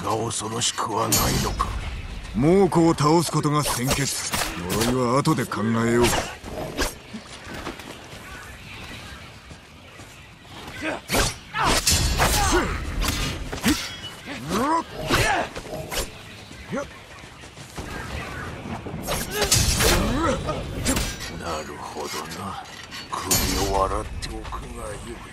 が恐ろしくはないのか。 猛虎を倒すことが先決。呪いは後で考えよう。 なるほどな。首を洗っておくがよい。